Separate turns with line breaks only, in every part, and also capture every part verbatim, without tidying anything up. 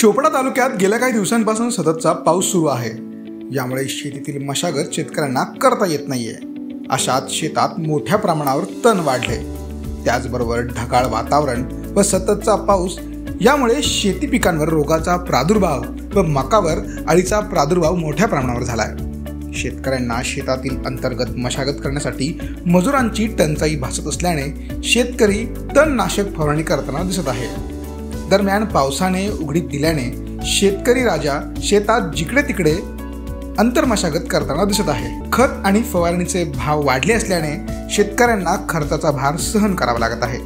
चोपडा तालुक्यात गेल्या काही दिवसांपासून सततचा पाऊस सुरू आहे। यामुळे शेतीतील मशागत शेतकऱ्यांना करता येत नाहीये। अशात शेतात मोठ्या प्रमाणावर तण वाढले। त्याचबरोबर ढगाळ वातावरण व सततचा पाऊस यामुळे शेती पिकांवर रोगाचा प्रादुर्भाव व मकावर अळीचा प्रादुर्भाव मोठ्या प्रमाणावर झालाय। शेतकऱ्यांना शेतातील अंतर्गत मशागत करण्यासाठी मजुरांची टंचाई भासत असल्याने शेतकरी तणनाशक फवारणी करताना दिसत आहे। दरम्यान पावसाने उघडीप दिल्याने शेतकरी राजा शेतात जिकडे तिकडे अंतर्मशागत करताना दिसत आहे। खत आणि फवारणीचे भाव वाढले असल्याने शेतकऱ्यांना खर्चाचा भार सहन करावा लागत आहे।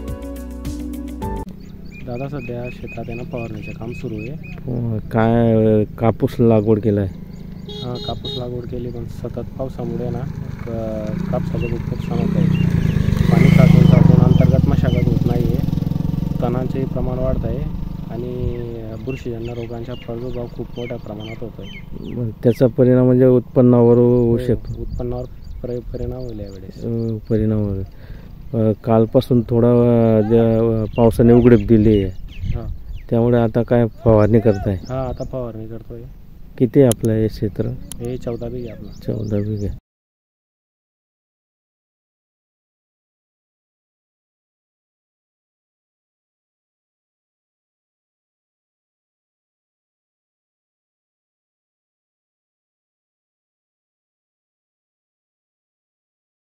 दादा सध्या शेतात आहे ना फवारणीचं काम सुरू आहे।
काय कापूस लागवड केलाय?
हां, कापूस लागवड केली, पण सतत पावसामुळे ना कापसाचं खूप नुकसान होत आहे। पाणी साचून साचून अंतर्गत मशागत होत नाही आहे, तणांचे प्रमाण वाढत आहे आणि बुरशीजन्य रोगांचा प्रादुर्भाव खूप मोठ्या प्रमाणात होतो आहे।
त्याचा परिणाम म्हणजे उत्पन्नावर होऊ शकतो।
उत्पन्नावर परि परिणाम होईल यावेळेस
परिणाम होईल। कालपासून थोडा पावसाने उघडीप दिली आहे।
हां,
त्यामुळे आता काय फवारणी करताय?
हां, आता फवारणी करतोय।
किती आहे आपलं हे क्षेत्र?
हे चौदा बिघे आपलं
चौदा बिघे